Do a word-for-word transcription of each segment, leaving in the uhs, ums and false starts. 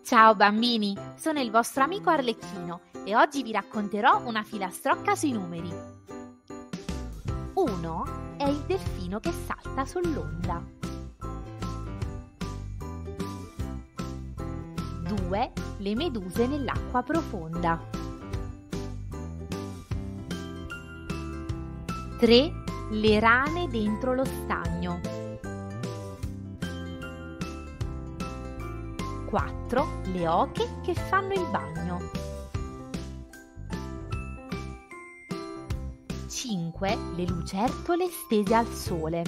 Ciao bambini, sono il vostro amico Arlecchino e oggi vi racconterò una filastrocca sui numeri. uno è il delfino che salta sull'onda. due Le meduse nell'acqua profonda. tre Le rane dentro lo stagno. quattro Le oche che fanno il bagno. cinque Le lucertole stese al sole.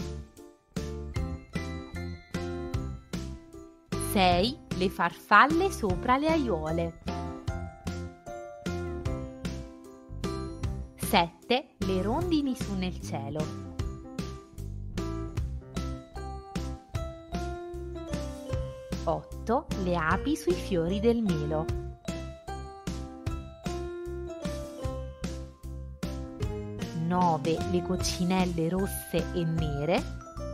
sei Le farfalle sopra le aiuole. sette Le rondini su nel cielo. otto Le api sui fiori del melo. nove Le coccinelle rosse e nere.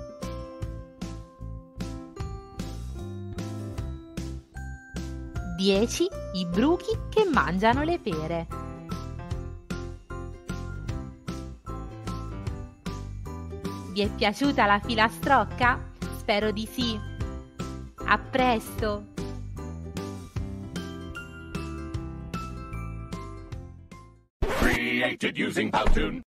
dieci I bruchi che mangiano le pere. Vi è piaciuta la filastrocca? Spero di sì! A presto! Created using Powtoon.